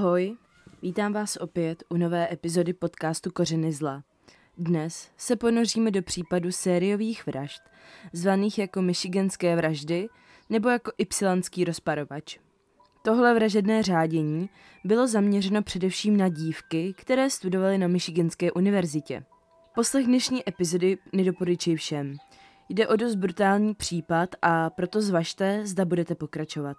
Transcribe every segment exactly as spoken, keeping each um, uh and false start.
Ahoj, vítám vás opět u nové epizody podcastu Kořeny zla. Dnes se ponoříme do případu sériových vražd, zvaných jako michiganské vraždy nebo jako ypsilonský rozparovač. Tohle vražedné řádění bylo zaměřeno především na dívky, které studovaly na Michiganské univerzitě. Poslech dnešní epizody nedoporučuji všem. Jde o dost brutální případ a proto zvažte, zda budete pokračovat.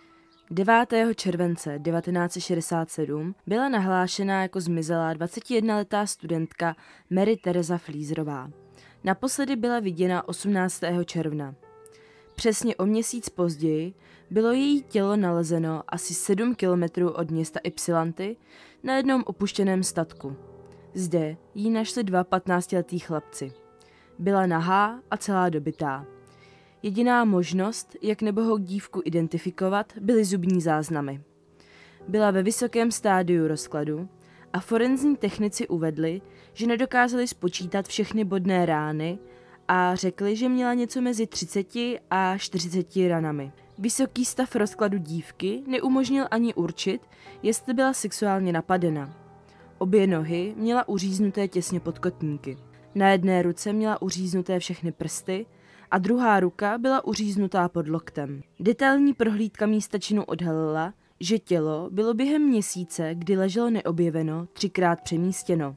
devátého července devatenáct set šedesát sedm byla nahlášena jako zmizelá dvacetijednoletá studentka Mary Teresa Flieserová. Naposledy byla viděna osmnáctého června. Přesně o měsíc později bylo její tělo nalezeno asi sedm kilometrů od města Ypsilanti na jednom opuštěném statku. Zde ji našli dva patnáctiletí chlapci. Byla nahá a celá dobytá. Jediná možnost, jak nebohou dívku identifikovat, byly zubní záznamy. Byla ve vysokém stádiu rozkladu a forenzní technici uvedli, že nedokázali spočítat všechny bodné rány a řekli, že měla něco mezi třiceti a čtyřiceti ranami. Vysoký stav rozkladu dívky neumožnil ani určit, jestli byla sexuálně napadena. Obě nohy měla uříznuté těsně pod kotníky. Na jedné ruce měla uříznuté všechny prsty a druhá ruka byla uříznutá pod loktem. Detailní prohlídka místa činu odhalila, že tělo bylo během měsíce, kdy leželo neobjeveno, třikrát přemístěno.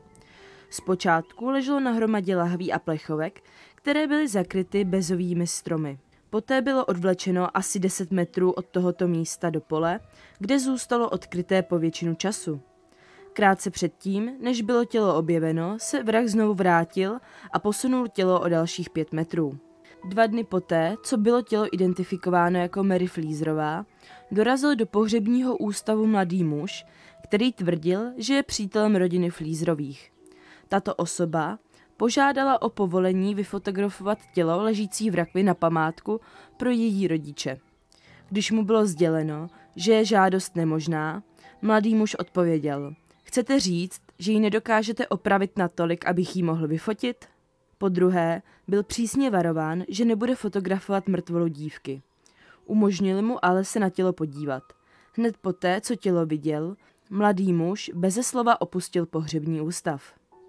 Zpočátku leželo na hromadě lahví a plechovek, které byly zakryty bezovými stromy. Poté bylo odvlečeno asi deset metrů od tohoto místa do pole, kde zůstalo odkryté po většinu času. Krátce předtím, než bylo tělo objeveno, se vrah znovu vrátil a posunul tělo o dalších pět metrů. Dva dny poté, co bylo tělo identifikováno jako Mary Flieserová, dorazil do pohřebního ústavu mladý muž, který tvrdil, že je přítelem rodiny Flieserových. Tato osoba požádala o povolení vyfotografovat tělo ležící v rakvi na památku pro její rodiče. Když mu bylo sděleno, že je žádost nemožná, mladý muž odpověděl: "Chcete říct, že ji nedokážete opravit natolik, abych ji mohl vyfotit?" Po druhé byl přísně varován, že nebude fotografovat mrtvolu dívky. Umožnili mu ale se na tělo podívat. Hned poté, co tělo viděl, mladý muž beze slova opustil pohřební ústav.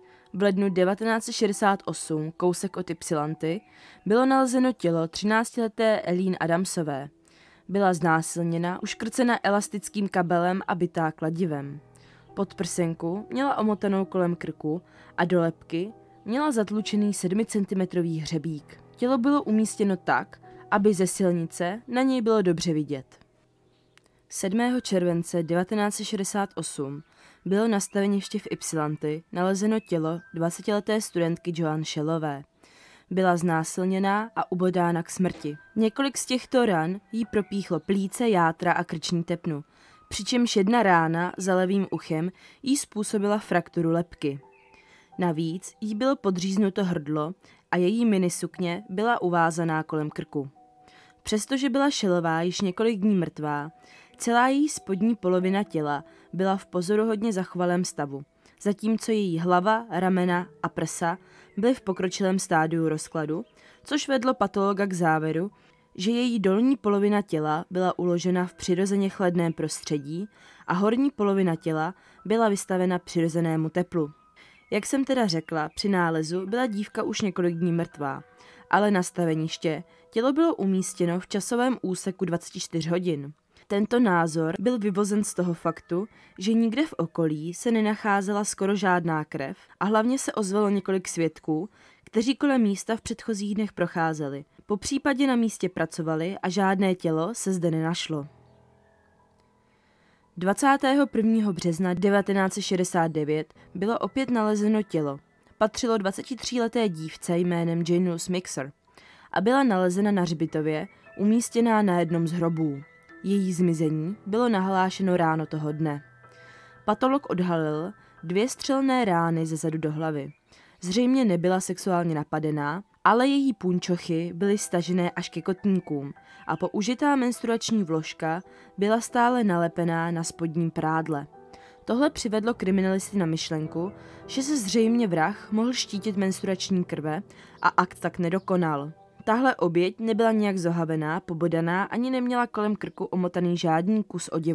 V lednu devatenáct set šedesát osm, kousek od Ypsilanti, bylo nalezeno tělo třináctileté Eileen Adamsové. Byla znásilněna, uškrcena elastickým kabelem a bitá kladivem. Podprsenku měla omotanou kolem krku a do lebky měla zatlučený sedmicentimetrový hřebík. Tělo bylo umístěno tak, aby ze silnice na něj bylo dobře vidět. sedmého července devatenáct set šedesát osm bylo na staveništi v Ypsilanti nalezeno tělo dvacetileté studentky Joan Shellové. Byla znásilněná a ubodána k smrti. Několik z těchto ran jí propíchlo plíce, játra a krční tepnu, přičemž jedna rána za levým uchem jí způsobila frakturu lebky. Navíc jí bylo podříznuto hrdlo a její minisukně byla uvázaná kolem krku. Přestože byla Shellová již několik dní mrtvá, celá její spodní polovina těla byla v pozoruhodně zachovalém stavu, zatímco její hlava, ramena a prsa byly v pokročilém stádiu rozkladu, což vedlo patologa k závěru, že její dolní polovina těla byla uložena v přirozeně chladném prostředí a horní polovina těla byla vystavena přirozenému teplu. Jak jsem teda řekla, při nálezu byla dívka už několik dní mrtvá, ale na staveniště tělo bylo umístěno v časovém úseku dvacet čtyři hodin. Tento názor byl vyvozen z toho faktu, že nikde v okolí se nenacházela skoro žádná krev a hlavně se ozvalo několik svědků, kteří kolem místa v předchozích dnech procházeli. Po případě na místě pracovali a žádné tělo se zde nenašlo. dvacátého prvního března devatenáct set šedesát devět bylo opět nalezeno tělo. Patřilo dvacetitříleté dívce jménem Janus Mixer a byla nalezena na hřbitově, umístěná na jednom z hrobů. Její zmizení bylo nahlášeno ráno toho dne. Patolog odhalil dvě střelné rány ze zadu do hlavy. Zřejmě nebyla sexuálně napadená, ale její punčochy byly stažené až ke kotníkům a použitá menstruační vložka byla stále nalepená na spodním prádle. Tohle přivedlo kriminalisty na myšlenku, že se zřejmě vrah mohl štítit menstruační krve a akt tak nedokonal. Tahle oběť nebyla nijak zohavená, pobodaná ani neměla kolem krku omotaný žádný kus oděvu.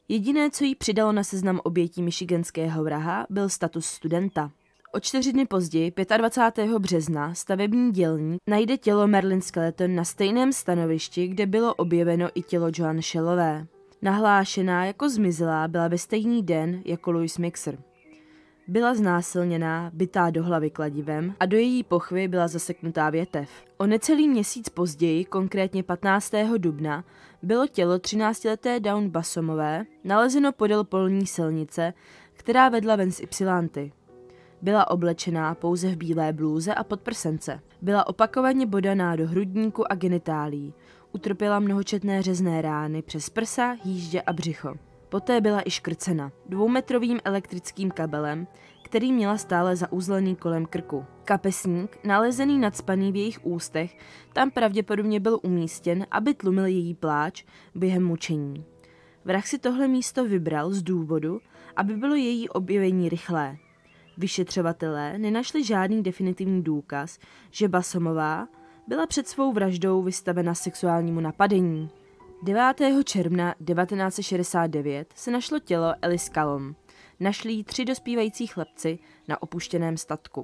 Jediné, co jí přidalo na seznam obětí michiganského vraha, byl status studenta. O čtyři dny později, dvacátého pátého března, stavební dělník najde tělo Marilyn Skeleton na stejném stanovišti, kde bylo objeveno i tělo Joan Shellové. Nahlášená jako zmizelá byla ve stejný den jako Louise Mixer. Byla znásilněná, bitá do hlavy kladivem a do její pochvy byla zaseknutá větev. O necelý měsíc později, konkrétně patnáctého dubna, bylo tělo třináctileté Dawn Bassomové nalezeno podél polní silnice, která vedla ven z Ypsilanty. Byla oblečená pouze v bílé blůze a podprsence. Byla opakovaně bodaná do hrudníku a genitálí. Utrpěla mnohočetné řezné rány přes prsa, hýždě a břicho. Poté byla i škrcena dvoumetrovým elektrickým kabelem, který měla stále zauzlený kolem krku. Kapesník, nalezený nacpaný v jejich ústech, tam pravděpodobně byl umístěn, aby tlumil její pláč během mučení. Vrah si tohle místo vybral z důvodu, aby bylo její objevení rychlé. Vyšetřovatelé nenašli žádný definitivní důkaz, že Bassomová byla před svou vraždou vystavena sexuálnímu napadení. devátého června devatenáct set šedesát devět se našlo tělo Alice Callum. Našli jí tři dospívající chlapci na opuštěném statku.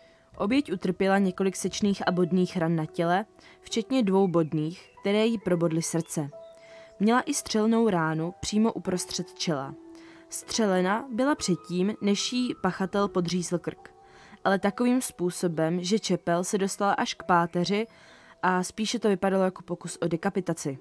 Oběť utrpěla několik sečných a bodných ran na těle, včetně dvou bodných, které jí probodly srdce. Měla i střelnou ránu přímo uprostřed čela. Střelena byla předtím, než jí pachatel podřízl krk, ale takovým způsobem, že čepel se dostala až k páteři a spíše to vypadalo jako pokus o dekapitaci.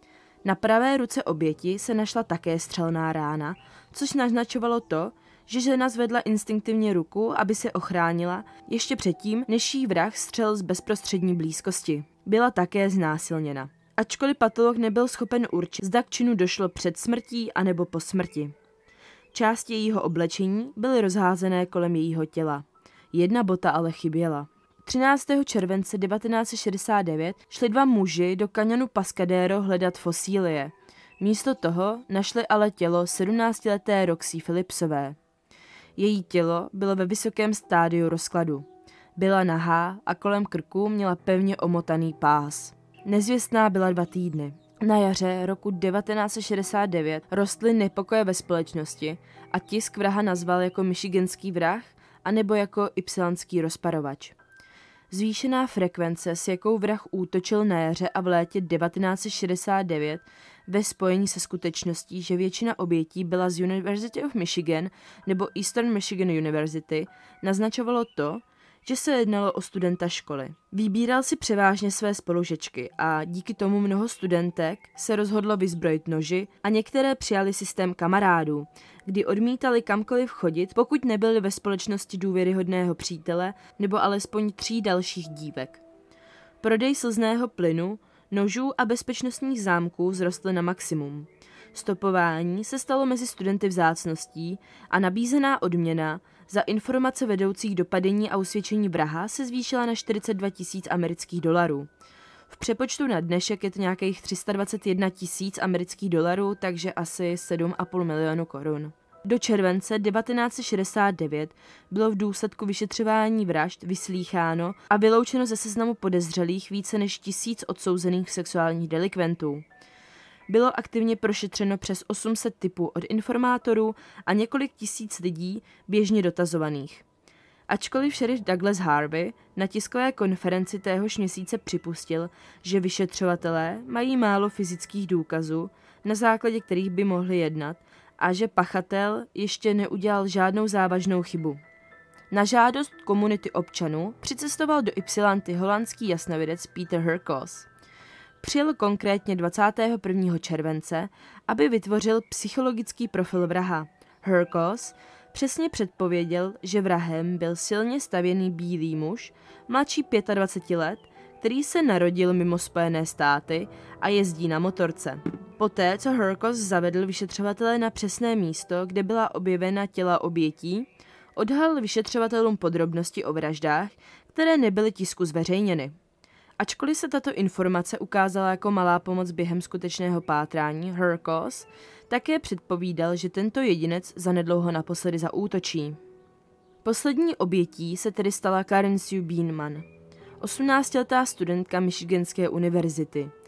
Na pravé ruce oběti se našla také střelná rána, což naznačovalo to, že žena zvedla instinktivně ruku, aby se ochránila, ještě předtím, než jí vrah střelil z bezprostřední blízkosti. Byla také znásilněna. Ačkoliv patolog nebyl schopen určit, zda k činu došlo před smrtí anebo po smrti. Části jejího oblečení byly rozházené kolem jejího těla. Jedna bota ale chyběla. třináctého července devatenáct set šedesát devět šli dva muži do kaňonu Pascadero hledat fosílie. Místo toho našli ale tělo sedmnáctileté Roxy Phillipsové. Její tělo bylo ve vysokém stádiu rozkladu. Byla nahá a kolem krku měla pevně omotaný pás. Nezvěstná byla dva týdny. Na jaře roku devatenáct set šedesát devět rostly nepokoje ve společnosti a tisk vraha nazval jako michiganský vrah anebo jako ypsilantský rozparovač. Zvýšená frekvence, s jakou vrah útočil na jaře a v létě devatenáct set šedesát devět ve spojení se skutečností, že většina obětí byla z University of Michigan nebo Eastern Michigan University, naznačovalo to, že se jednalo o studenta školy. Vybíral si převážně své spolužečky a díky tomu mnoho studentek se rozhodlo vyzbrojit noži a některé přijali systém kamarádů, kdy odmítali kamkoliv chodit, pokud nebyli ve společnosti důvěryhodného přítele nebo alespoň tří dalších dívek. Prodej slzného plynu, nožů a bezpečnostních zámků vzrostly na maximum. Stopování se stalo mezi studenty vzácností a nabízená odměna za informace vedoucí k dopadení a usvědčení vraha se zvýšila na čtyřicet dva tisíc amerických dolarů. V přepočtu na dnešek je to nějakých tři sta dvacet jedna tisíc amerických dolarů, takže asi sedm a půl milionu korun. Do července devatenáct set šedesát devět bylo v důsledku vyšetřování vražd vyslýcháno a vyloučeno ze seznamu podezřelých více než tisíc odsouzených sexuálních delikventů. Bylo aktivně prošetřeno přes osm set typů od informátorů a několik tisíc lidí běžně dotazovaných. Ačkoliv šerif Douglas Harvey na tiskové konferenci téhož měsíce připustil, že vyšetřovatelé mají málo fyzických důkazů, na základě kterých by mohli jednat, a že pachatel ještě neudělal žádnou závažnou chybu. Na žádost komunity občanů přicestoval do Ypsilanty holandský jasnovidec Peter Hurkos. Přijel konkrétně dvacátého prvního července, aby vytvořil psychologický profil vraha. Hurkos přesně předpověděl, že vrahem byl silně stavěný bílý muž, mladší dvacet pět let, který se narodil mimo Spojené státy a jezdí na motorce. Poté, co Hurkos zavedl vyšetřovatele na přesné místo, kde byla objevena těla obětí, odhalil vyšetřovatelům podrobnosti o vraždách, které nebyly tisku zveřejněny. Ačkoliv se tato informace ukázala jako malá pomoc během skutečného pátrání, Hurkos také předpovídal, že tento jedinec zanedlouho naposledy zaútočí. Poslední obětí se tedy stala Karen Sue Beanman, osmnáctiletá studentka Michiganské univerzity.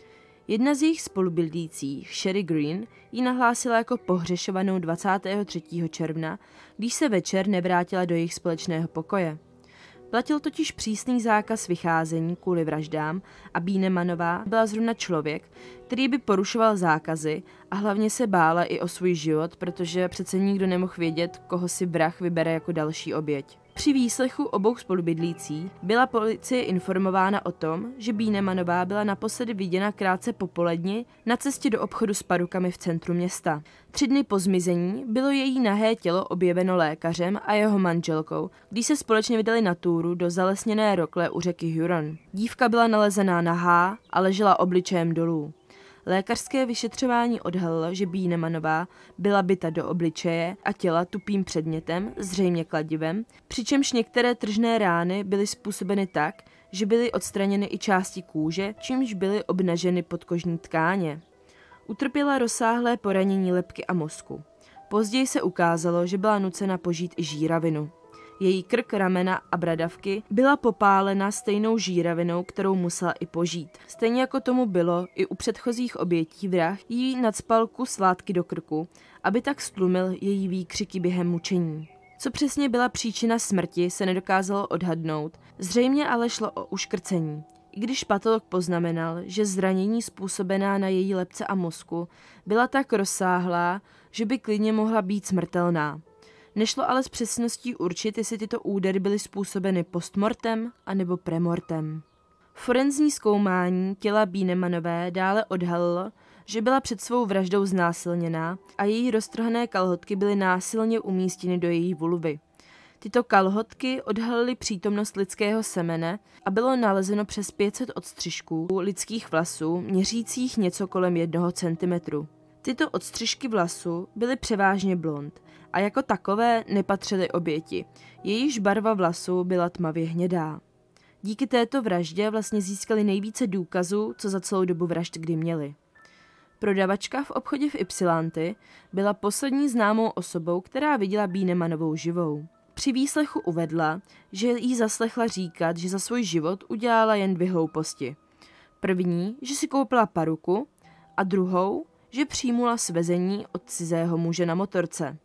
Jedna z jejich spolubydlících, Sherry Green, ji nahlásila jako pohřešovanou dvacátého třetího června, když se večer nevrátila do jejich společného pokoje. Platil totiž přísný zákaz vycházení kvůli vraždám a Bienemanová byla zrovna člověk, který by porušoval zákazy a hlavně se bála i o svůj život, protože přece nikdo nemohl vědět, koho si vrah vybere jako další oběť. Při výslechu obou spolubydlící byla policie informována o tom, že Bienemanová byla naposledy viděna krátce po poledni na cestě do obchodu s perukami v centru města. Tři dny po zmizení bylo její nahé tělo objeveno lékařem a jeho manželkou, když se společně vydali na túru do zalesněné rokle u řeky Huron. Dívka byla nalezená nahá a ležela obličejem dolů. Lékařské vyšetřování odhalilo, že Bienemanová byla bita do obličeje a těla tupým předmětem, zřejmě kladivem, přičemž některé tržné rány byly způsobeny tak, že byly odstraněny i části kůže, čímž byly obnaženy podkožní tkáně. Utrpěla rozsáhlé poranění lebky a mozku. Později se ukázalo, že byla nucena požít i žíravinu. Její krk, ramena a bradavky byla popálena stejnou žíravinou, kterou musela i požít. Stejně jako tomu bylo i u předchozích obětí vrah, jí nacpal kus látky do krku, aby tak stlumil její výkřiky během mučení. Co přesně byla příčina smrti, se nedokázalo odhadnout, zřejmě ale šlo o uškrcení. I když patolog poznamenal, že zranění způsobená na její lebce a mozku byla tak rozsáhlá, že by klidně mohla být smrtelná. Nešlo ale s přesností určit, jestli tyto údery byly způsobeny postmortem anebo premortem. Forenzní zkoumání těla Bienenmanové dále odhalilo, že byla před svou vraždou znásilněná a její roztrhané kalhotky byly násilně umístěny do její vulvy. Tyto kalhotky odhalily přítomnost lidského semene a bylo nalezeno přes pět set odstřižků lidských vlasů, měřících něco kolem jednoho centimetru. Tyto odstřižky vlasů byly převážně blond a jako takové nepatřily oběti. Jejíž barva vlasů byla tmavě hnědá. Díky této vraždě vlastně získali nejvíce důkazů, co za celou dobu vražd kdy měli. Prodavačka v obchodě v Ypsilanti byla poslední známou osobou, která viděla Bienenmanovou živou. Při výslechu uvedla, že jí zaslechla říkat, že za svůj život udělala jen dvě hlouposti. První, že si koupila paruku, a druhou, že přijmula svezení od cizého muže na motorce.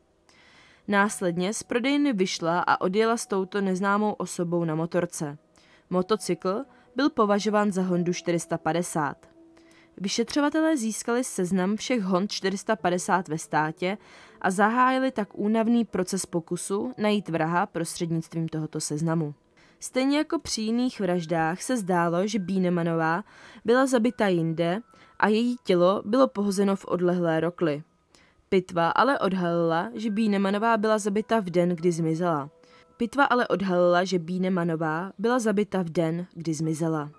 Následně z prodejny vyšla a odjela s touto neznámou osobou na motorce. Motocykl byl považován za Hondu čtyři sta padesát. Vyšetřovatelé získali seznam všech Hond čtyři sta padesát ve státě a zahájili tak únavný proces pokusu najít vraha prostřednictvím tohoto seznamu. Stejně jako při jiných vraždách se zdálo, že Bienenmanová byla zabita jinde a její tělo bylo pohozeno v odlehlé rokli. Pitva ale odhalila, že Bienenmanová byla zabita v den, kdy zmizela. Pitva ale odhalila, že Bienenmanová byla zabita v den, kdy zmizela.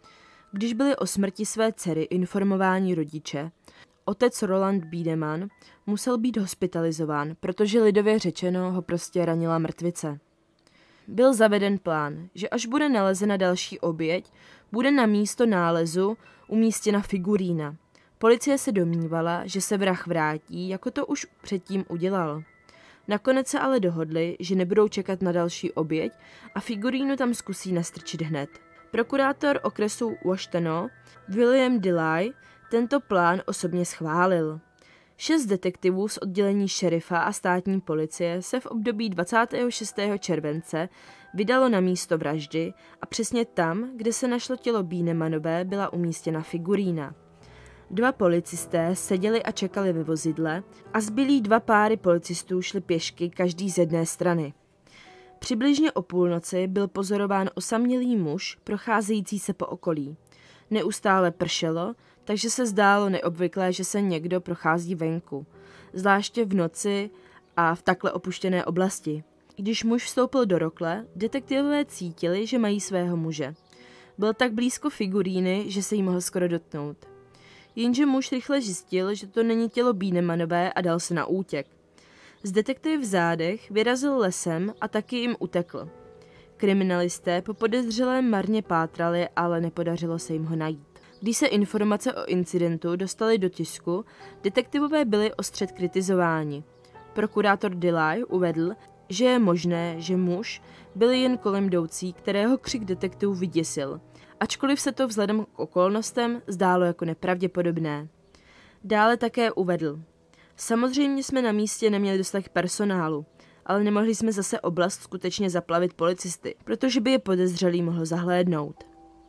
Když byli o smrti své dcery informováni rodiče, otec Roland Bienenman musel být hospitalizován, protože lidově řečeno ho prostě ranila mrtvice. Byl zaveden plán, že až bude nalezena další oběť, bude na místo nálezu umístěna figurína. Policie se domnívala, že se vrah vrátí, jako to už předtím udělal. Nakonec se ale dohodli, že nebudou čekat na další oběť a figurínu tam zkusí nastrčit hned. Prokurátor okresu Washtenaw William Delay tento plán osobně schválil. Šest detektivů z oddělení šerifa a státní policie se v období dvacátého šestého července vydalo na místo vraždy a přesně tam, kde se našlo tělo Bienenmanové, byla umístěna figurína. Dva policisté seděli a čekali ve vozidle a zbylí dva páry policistů šli pěšky každý z jedné strany. Přibližně o půlnoci byl pozorován osamělý muž procházející se po okolí. Neustále pršelo, takže se zdálo neobvyklé, že se někdo prochází venku, zvláště v noci a v takhle opuštěné oblasti. Když muž vstoupil do rokle, detektivové cítili, že mají svého muže. Byl tak blízko figuríny, že se jí mohl skoro dotknout. Jenže muž rychle zjistil, že to není tělo Bienenmanové a dal se na útěk. Z detektivy v zádech vyrazil lesem a taky jim utekl. Kriminalisté po podezřelém marně pátrali, ale nepodařilo se jim ho najít. Když se informace o incidentu dostaly do tisku, detektivové byli ostře kritizováni. Prokurátor Delay uvedl, že je možné, že muž byl jen kolem jdoucí, kterého křik detektivů vyděsil ačkoliv se to vzhledem k okolnostem zdálo jako nepravděpodobné. Dále také uvedl: samozřejmě jsme na místě neměli dostatek personálu, ale nemohli jsme zase oblast skutečně zaplavit policisty, protože by je podezřelý mohl zahlédnout.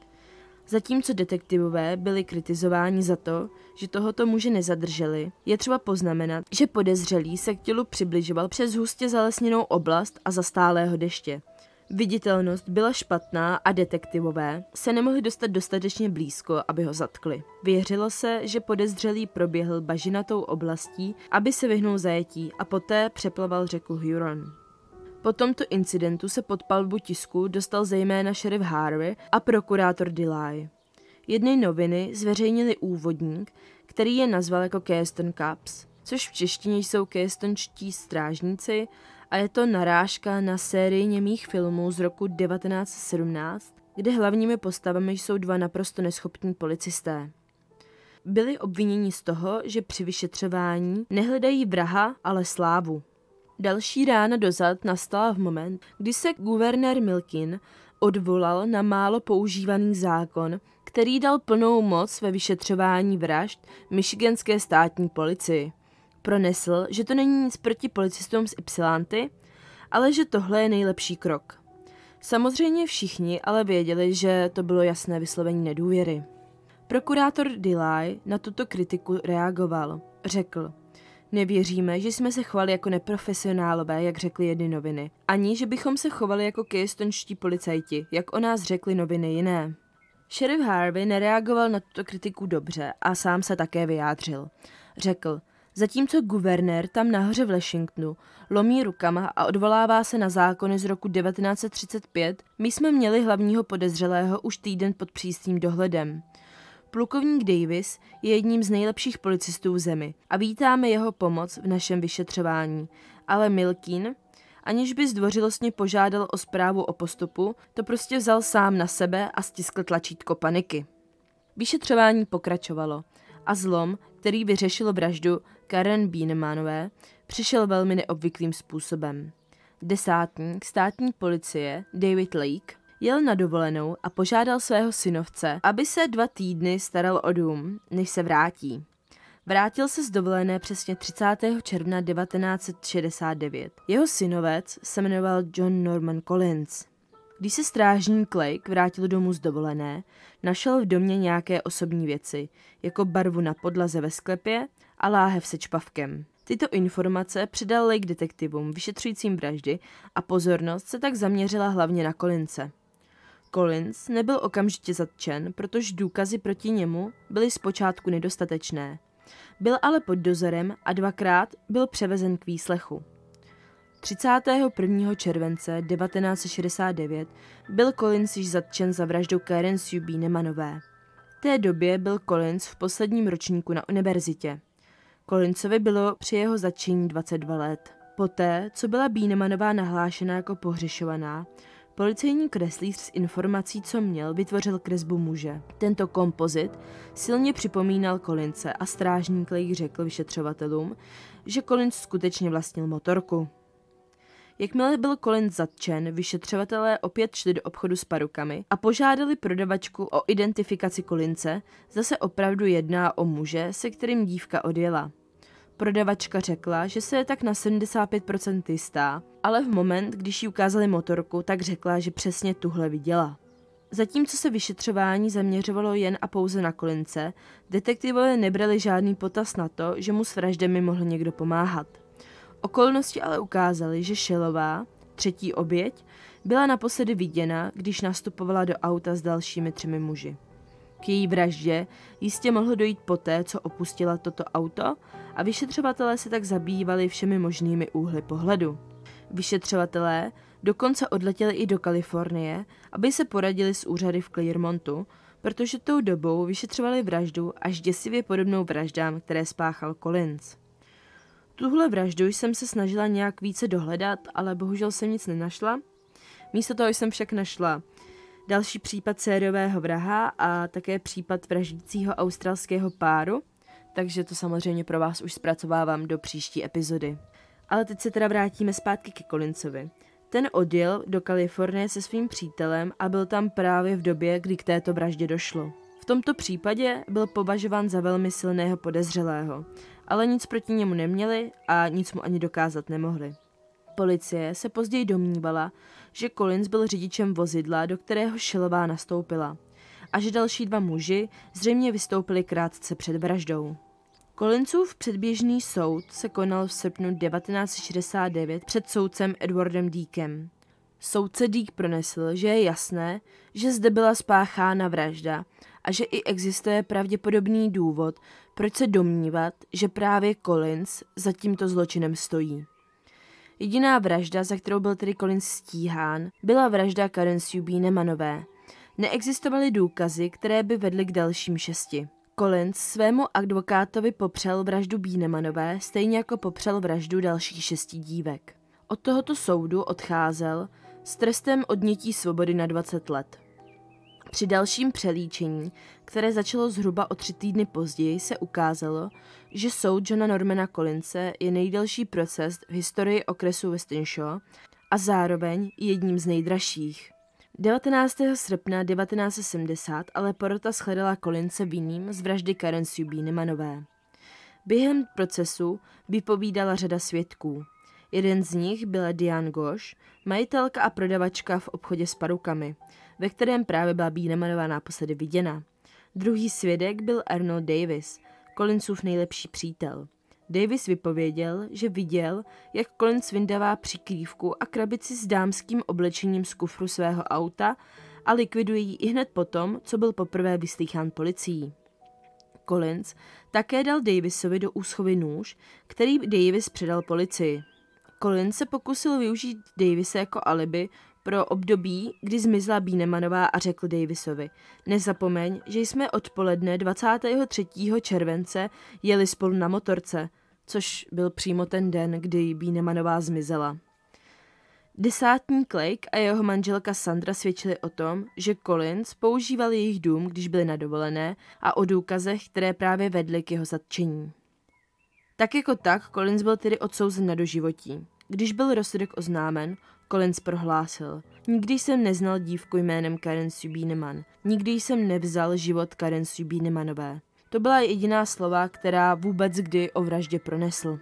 Zatímco detektivové byli kritizováni za to, že tohoto muže nezadrželi, je třeba poznamenat, že podezřelý se k tělu přibližoval přes hustě zalesněnou oblast a za stálého deště. Viditelnost byla špatná a detektivové se nemohli dostat dostatečně blízko, aby ho zatkli. Věřilo se, že podezřelý proběhl bažinatou oblastí, aby se vyhnul zajetí a poté přeplaval řeku Huron. Po tomto incidentu se pod palbu tisku dostal zejména šerif Harvey a prokurátor Delay. Jedny noviny zveřejnili úvodník, který je nazval jako Keystone Cops, což v češtině jsou keystonští strážníci, a je to narážka na sérii němých filmů z roku devatenáct set sedmnáct, kde hlavními postavami jsou dva naprosto neschopní policisté. Byli obviněni z toho, že při vyšetřování nehledají vraha, ale slávu. Další rána dozad nastala v moment, kdy se guvernér Milkin odvolal na málo používaný zákon, který dal plnou moc ve vyšetřování vražd michiganské státní policii. Pronesl, že to není nic proti policistům z Ypsilanty, ale že tohle je nejlepší krok. Samozřejmě všichni ale věděli, že to bylo jasné vyslovení nedůvěry. Prokurátor Delay na tuto kritiku reagoval. Řekl: nevěříme, že jsme se chovali jako neprofesionálové, jak řekly jedny noviny, ani že bychom se chovali jako keystonští policajti, jak o nás řekly noviny jiné. Šerif Harvey nereagoval na tuto kritiku dobře a sám se také vyjádřil. Řekl: zatímco guvernér tam nahoře v Washingtonu lomí rukama a odvolává se na zákony z roku devatenáct set třicet pět, my jsme měli hlavního podezřelého už týden pod přísným dohledem. Plukovník Davis je jedním z nejlepších policistů v zemi a vítáme jeho pomoc v našem vyšetřování, ale Milkin, aniž by zdvořilostně požádal o zprávu o postupu, to prostě vzal sám na sebe a stiskl tlačítko paniky. Vyšetřování pokračovalo a zlom, který vyřešil vraždu Karen Bienemanové, přišel velmi neobvyklým způsobem. Desátník státní policie David Lake jel na dovolenou a požádal svého synovce, aby se dva týdny staral o dům, než se vrátí. Vrátil se z dovolené přesně třicátého června devatenáct set šedesát devět. Jeho synovec se jmenoval John Norman Collins. Když se strážník Lake vrátil domů z dovolené, našel v domě nějaké osobní věci, jako barvu na podlaze ve sklepě a láhev se čpavkem. Tyto informace předal Lake detektivům vyšetřujícím vraždy a pozornost se tak zaměřila hlavně na Collinse. Collins nebyl okamžitě zatčen, protože důkazy proti němu byly zpočátku nedostatečné. Byl ale pod dozorem a dvakrát byl převezen k výslechu. třicátého prvního července devatenáct set šedesát devět byl Collins již zatčen za vraždou Karen Sue Bienemanové. V té době byl Collins v posledním ročníku na univerzitě. Collinsovi bylo při jeho zatčení dvacet dva let. Poté, co byla Bienemanová nahlášena jako pohřešovaná, policejní kreslíř s informací, co měl, vytvořil kresbu muže. Tento kompozit silně připomínal Collinse a strážník Lake řekl vyšetřovatelům, že Collins skutečně vlastnil motorku. Jakmile byl Collins zatčen, vyšetřovatelé opět šli do obchodu s perukami a požádali prodavačku o identifikaci Collinse, zda se opravdu jedná o muže, se kterým dívka odjela. Prodavačka řekla, že se je tak na sedmdesát pět procent jistá, ale v moment, když jí ukázali motorku, tak řekla, že přesně tuhle viděla. Zatímco se vyšetřování zaměřovalo jen a pouze na Collinse, detektivové nebrali žádný potaz na to, že mu s vraždami mohl někdo pomáhat. Okolnosti ale ukázaly, že Shellová, třetí oběť, byla naposledy viděna, když nastupovala do auta s dalšími třemi muži. K její vraždě jistě mohlo dojít poté, co opustila toto auto, a vyšetřovatelé se tak zabývali všemi možnými úhly pohledu. Vyšetřovatelé dokonce odletěli i do Kalifornie, aby se poradili s úřady v Clearmontu, protože tou dobou vyšetřovali vraždu až děsivě podobnou vraždám, které spáchal Collins. Tuhle vraždu jsem se snažila nějak více dohledat, ale bohužel jsem nic nenašla. Místo toho jsem však našla další případ sériového vraha a také případ vraždícího australského páru, takže to samozřejmě pro vás už zpracovávám do příští epizody. Ale teď se teda vrátíme zpátky ke Collinsovi. Ten odjel do Kalifornie se svým přítelem a byl tam právě v době, kdy k této vraždě došlo. V tomto případě byl považován za velmi silného podezřelého, ale nic proti němu neměli a nic mu ani dokázat nemohli. Policie se později domnívala, že Collins byl řidičem vozidla, do kterého Shellová nastoupila, a že další dva muži zřejmě vystoupili krátce před vraždou. Collinsův předběžný soud se konal v srpnu devatenáct set šedesát devět před soudcem Edwardem Deakem. Soudce Deak pronesl, že je jasné, že zde byla spáchána vražda a že i existuje pravděpodobný důvod, proč se domnívat, že právě Collins za tímto zločinem stojí. Jediná vražda, za kterou byl tedy Collins stíhán, byla vražda Karen Sue Bienemanové. Neexistovaly důkazy, které by vedly k dalším šesti. Collins svému advokátovi popřel vraždu Bienemanové, stejně jako popřel vraždu dalších šesti dívek. Od tohoto soudu odcházel s trestem odnětí svobody na dvacet let. Při dalším přelíčení, které začalo zhruba o tři týdny později, se ukázalo, že soud Johna Normana Collinse je nejdelší proces v historii okresu Westenshaw a zároveň jedním z nejdražších. devatenáctého srpna devatenáct set sedmdesát ale porota shledala Collinse vinným z vraždy Karen Sue Bienemanové. Během procesu vypovídala řada svědků. Jeden z nich byla Diane Gosh, majitelka a prodavačka v obchodě s perukami, ve kterém právě byla Bienemanová naposledy viděna. Druhý svědek byl Arnold Davis, Collinsův nejlepší přítel. Davis vypověděl, že viděl, jak Collins vyndává přikrývku a krabici s dámským oblečením z kufru svého auta a likviduje ji ihned potom, co byl poprvé vyslýchán policií. Collins také dal Davisovi do úschovy nůž, který Davis předal policii. Collins se pokusil využít Davise jako alibi pro období, kdy zmizela Bienemanová a řekl Davisovi: nezapomeň, že jsme odpoledne dvacátého třetího července jeli spolu na motorce, což byl přímo ten den, kdy Bienemanová zmizela. Desátník Blake a jeho manželka Sandra svědčili o tom, že Collins používal jejich dům, když byli na dovolené, a o důkazech, které právě vedly k jeho zatčení. Tak jako tak, Collins byl tedy odsouzen na doživotí. Když byl rozsudek oznámen, Collins prohlásil: nikdy jsem neznal dívku jménem Karen Sue Bieneman. Nikdy jsem nevzal život Karen Sue Bienemanové. To byla jediná slova, která vůbec kdy o vraždě pronesl.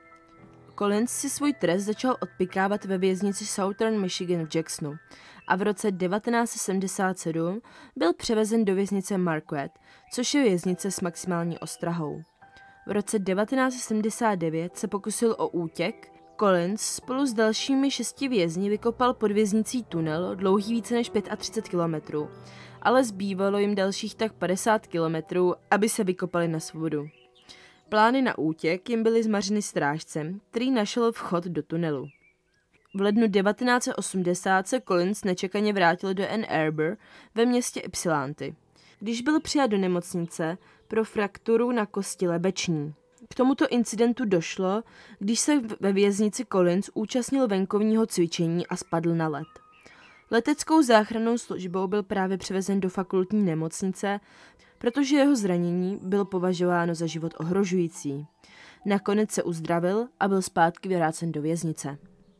Collins si svůj trest začal odpikávat ve věznici Southern Michigan v Jacksonu a v roce devatenáct set sedmdesát sedm byl převezen do věznice Marquette, což je věznice s maximální ostrahou. V roce devatenáct set sedmdesát devět se pokusil o útěk. Collins spolu s dalšími šesti vězni vykopal pod věznicí tunel dlouhý více než třicet pět kilometrů, ale zbývalo jim dalších tak padesát kilometrů, aby se vykopali na svobodu. Plány na útěk jim byly zmařeny strážcem, který našel vchod do tunelu. V lednu devatenáct set osmdesát se Collins nečekaně vrátil do Ann Arbor ve městě Ypsilanti, když byl přijat do nemocnice pro frakturu na kosti lebeční. K tomuto incidentu došlo, když se ve věznici Collins účastnil venkovního cvičení a spadl na led. Leteckou záchrannou službou byl právě převezen do fakultní nemocnice, protože jeho zranění bylo považováno za život ohrožující. Nakonec se uzdravil a byl zpátky vrácen do věznice.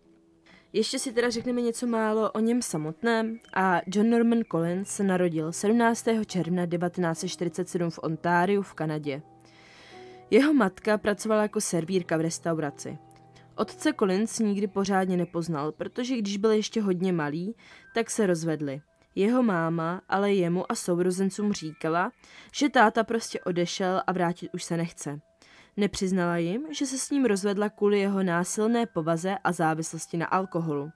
Ještě si teda řekneme něco málo o něm samotném a John Norman Collins se narodil sedmnáctého června devatenáct set čtyřicet sedm v Ontáriu v Kanadě. Jeho matka pracovala jako servírka v restauraci. Otce Collins nikdy pořádně nepoznal, protože když byl ještě hodně malý, tak se rozvedli. Jeho máma ale jemu a sourozencům říkala, že táta prostě odešel a vrátit už se nechce. Nepřiznala jim, že se s ním rozvedla kvůli jeho násilné povaze a závislosti na alkoholu.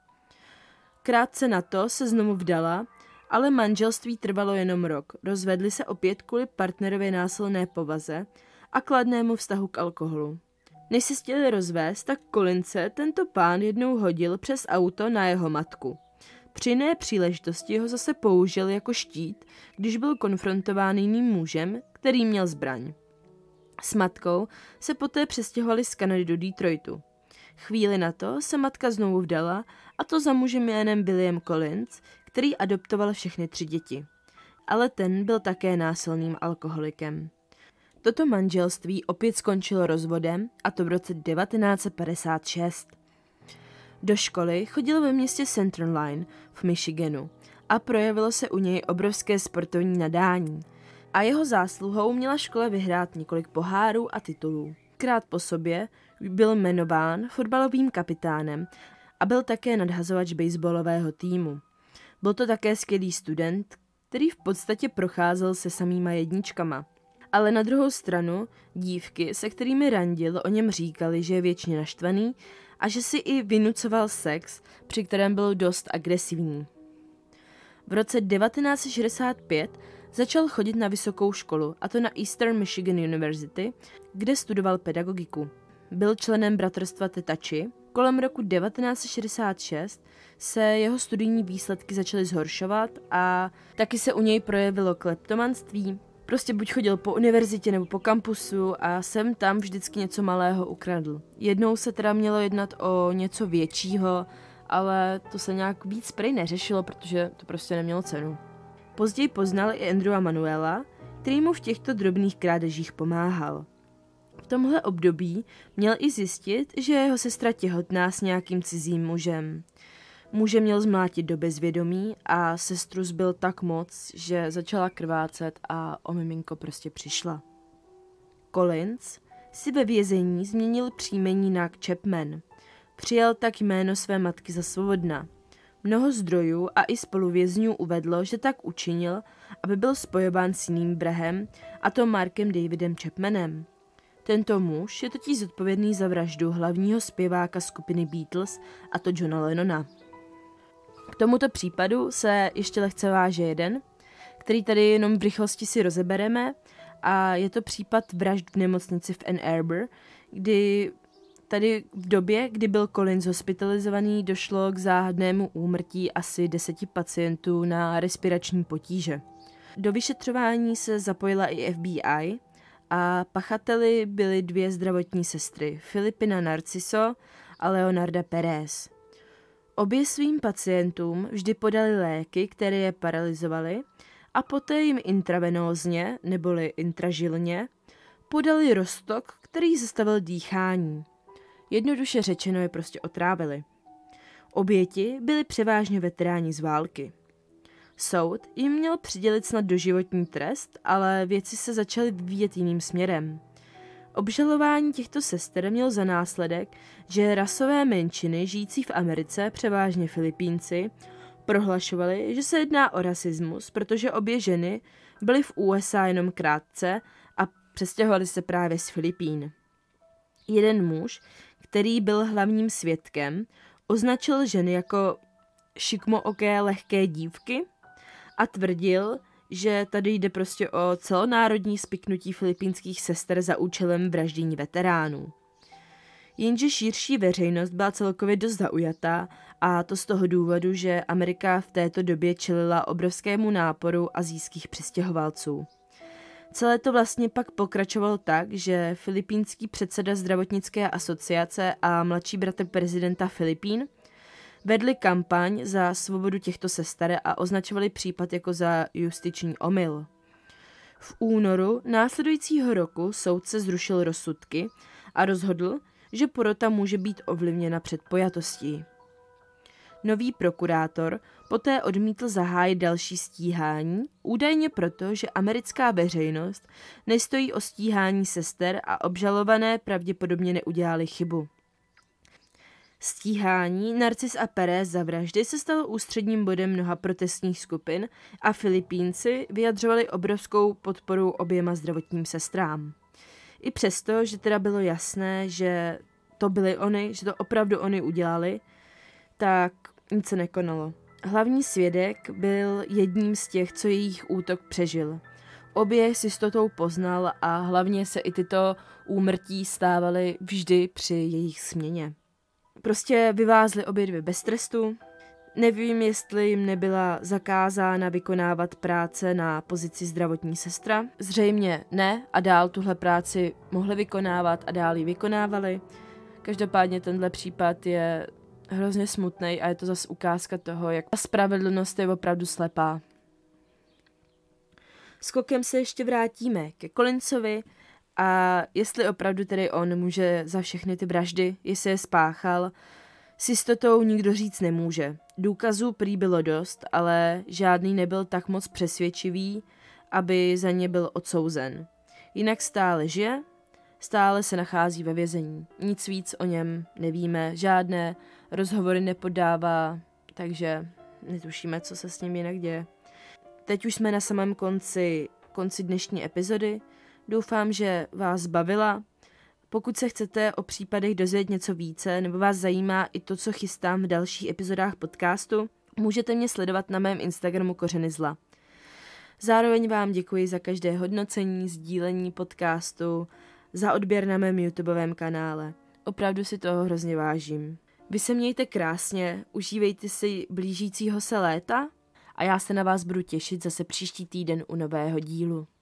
Krátce na to se znovu vdala, ale manželství trvalo jenom rok. Rozvedli se opět kvůli partnerově násilné povaze a kladnému vztahu k alkoholu. Než se chtěli rozvést, tak Collinse tento pán jednou hodil přes auto na jeho matku. Při jiné příležitosti ho zase použil jako štít, když byl konfrontován jiným mužem, který měl zbraň. S matkou se poté přestěhovali z Kanady do Detroitu. Chvíli na to se matka znovu vdala, a to za mužem jménem William Collins, který adoptoval všechny tři děti. Ale ten byl také násilným alkoholikem. Toto manželství opět skončilo rozvodem, a to v roce devatenáct set padesát šest. Do školy chodil ve městě Central Line v Michiganu a projevilo se u něj obrovské sportovní nadání. A jeho zásluhou měla škola vyhrát několik pohárů a titulů. Krát po sobě byl jmenován fotbalovým kapitánem a byl také nadhazovač baseballového týmu. Byl to také skvělý student, který v podstatě procházel se samýma jedničkama. Ale na druhou stranu dívky, se kterými randil, o něm říkali, že je věčně naštvaný a že si i vynucoval sex, při kterém byl dost agresivní. V roce devatenáct set šedesát pět začal chodit na vysokou školu, a to na Eastern Michigan University, kde studoval pedagogiku. Byl členem bratrstva Theta Chi. Kolem roku devatenáct set šedesát šest se jeho studijní výsledky začaly zhoršovat a taky se u něj projevilo kleptomanství. Prostě buď chodil po univerzitě nebo po kampusu a sem tam vždycky něco malého ukradl. Jednou se teda mělo jednat o něco většího, ale to se nějak víc prej neřešilo, protože to prostě nemělo cenu. Později poznal i Andrewa Manuela, který mu v těchto drobných krádežích pomáhal. V tomhle období měl i zjistit, že jeho sestra těhotná s nějakým cizím mužem. Muže měl zmlátit do bezvědomí a sestru zbyl tak moc, že začala krvácet a o miminko prostě přišla. Collins si ve vězení změnil příjmení na Chapman. Přijal tak jméno své matky za svobodna. Mnoho zdrojů a i spoluvězňů uvedlo, že tak učinil, aby byl spojován s jiným brahem, a to Markem Davidem Chapmanem. Tento muž je totiž zodpovědný za vraždu hlavního zpěváka skupiny Beatles, a to Johna Lennona. K tomuto případu se ještě lehce váže jeden, který tady jenom v rychlosti si rozebereme, a je to případ vražd v nemocnici v Ann Arbor, kdy tady v době, kdy byl Collins hospitalizovaný, došlo k záhadnému úmrtí asi deseti pacientů na respirační potíže. Do vyšetřování se zapojila i F B I a pachateli byly dvě zdravotní sestry, Filipina Narciso a Leonarda Perez. Obě svým pacientům vždy podali léky, které je paralyzovaly, a poté jim intravenózně, neboli intražilně, podali roztok, který zastavil dýchání. Jednoduše řečeno je prostě otrávili. Oběti byli převážně veteráni z války. Soud jim měl přidělit snad doživotní trest, ale věci se začaly vyvíjet jiným směrem. Obžalování těchto sester mělo za následek, že rasové menšiny žijící v Americe, převážně Filipínci, prohlašovali, že se jedná o rasismus, protože obě ženy byly v U S A jenom krátce a přestěhovali se právě z Filipín. Jeden muž, který byl hlavním svědkem, označil ženy jako šikmooké lehké dívky a tvrdil, že tady jde prostě o celonárodní spiknutí filipínských sester za účelem vraždění veteránů. Jenže širší veřejnost byla celkově dost zaujatá, a to z toho důvodu, že Amerika v této době čelila obrovskému náporu asijských přistěhovalců. Celé to vlastně pak pokračovalo tak, že filipínský předseda zdravotnické asociace a mladší bratr prezidenta Filipín vedli kampaň za svobodu těchto sester a označovali případ jako za justiční omyl. V únoru následujícího roku soudce zrušil rozsudky a rozhodl, že porota může být ovlivněna před pojatostí. Nový prokurátor poté odmítl zahájit další stíhání, údajně proto, že americká veřejnost nestojí o stíhání sester a obžalované pravděpodobně neudělali chybu. Stíhání Narcis a Perez za vraždy se stalo ústředním bodem mnoha protestních skupin a Filipínci vyjadřovali obrovskou podporu oběma zdravotním sestrám. I přesto, že teda bylo jasné, že to byly oni, že to opravdu oni udělali, tak nic se nekonalo. Hlavní svědek byl jedním z těch, co jejich útok přežil. Obě s jistotou poznal a hlavně se i tyto úmrtí stávaly vždy při jejich směně. Prostě vyvázli obě dvě bez trestu. Nevím, jestli jim nebyla zakázána vykonávat práce na pozici zdravotní sestra. Zřejmě ne a dál tuhle práci mohli vykonávat a dál ji vykonávali. Každopádně tenhle případ je hrozně smutný a je to zase ukázka toho, jak ta spravedlnost je opravdu slepá. Skokem se ještě vrátíme ke Collinsovi a jestli opravdu tedy on může za všechny ty vraždy, jestli je spáchal, S jistotou nikdo říct nemůže. Důkazů prý bylo dost, ale žádný nebyl tak moc přesvědčivý, aby za ně byl odsouzen. Jinak stále žije, stále se nachází ve vězení. Nic víc o něm nevíme, žádné rozhovory nepodává, takže netušíme, co se s ním jinak děje. Teď už jsme na samém konci, konci dnešní epizody. Doufám, že vás bavila. Pokud se chcete o případech dozvědět něco více, nebo vás zajímá i to, co chystám v dalších epizodách podcastu, můžete mě sledovat na mém Instagramu Kořeny zla. Zároveň vám děkuji za každé hodnocení, sdílení podcastu, za odběr na mém YouTubeovém kanále. Opravdu si toho hrozně vážím. Vy se mějte krásně, užívejte si blížícího se léta a já se na vás budu těšit zase příští týden u nového dílu.